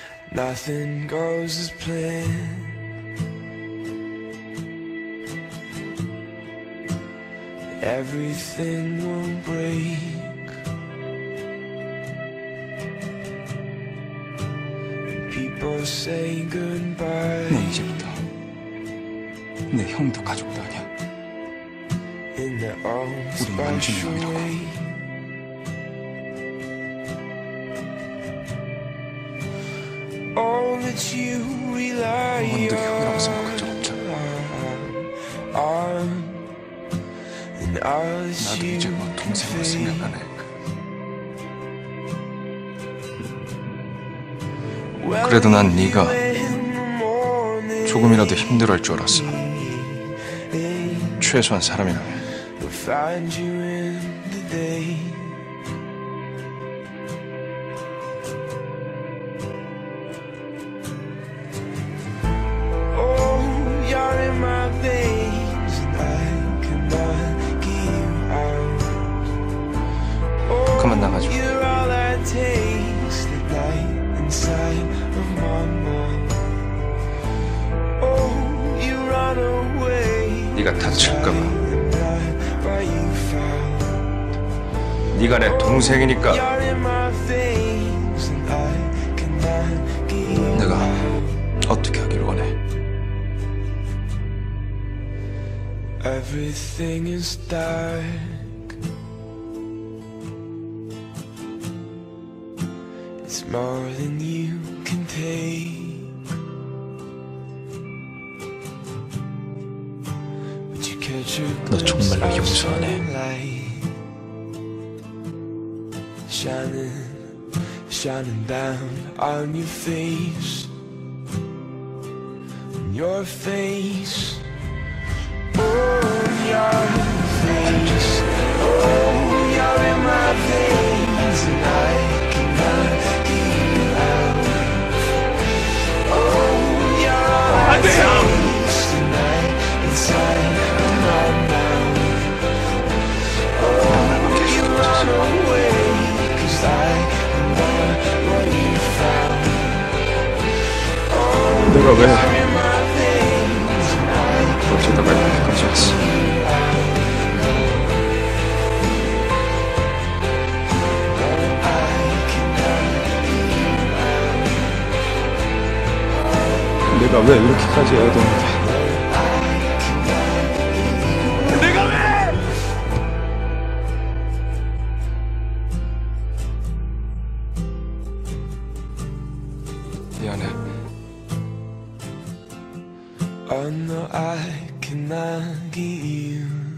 Nothing goes as planned. Everything will break. People say goodbye. 너 이제부터 내 형도 가족도 아니야. In their own 우리 완전히 special 형이라고. way. All that you rely 영원도 형이라고 생각한 적 없잖아. on. And all that 나도 you 이제 뭐 동생으로 생각하네. 그래도 난 네가 조금이라도 힘들어할 줄 알았어. 최소한 사람이라면. find you in the day. Oh, you're in my veins and I cannot get you out. Oh, 그만 나가줘. you're all I taste at night inside of my mind. Oh, you run away. 네가 다칠까봐. Why you found. 네가 내 동생이니까. You're in my veins and I cannot get you. 내가 어떻게 하길 원해? Everything is dark. It's more than you can take. But you catch a 너 glimpse 정말로 of 용서 안 해. sunlight shining down on your face. On your face. Oh, your face. Oh, you're in my veins and I cannot get you out. Oh, you're all I taste tonight inside of my mouth. Oh, you run away 'cause I am not what you found. Oh, 내가 왜 you're in my veins and I 어쩌다가 여기까지 왔어? 내가 왜 이렇게까지 해야 되는데? 내가 왜? 미안해. Oh no, I cannot get you.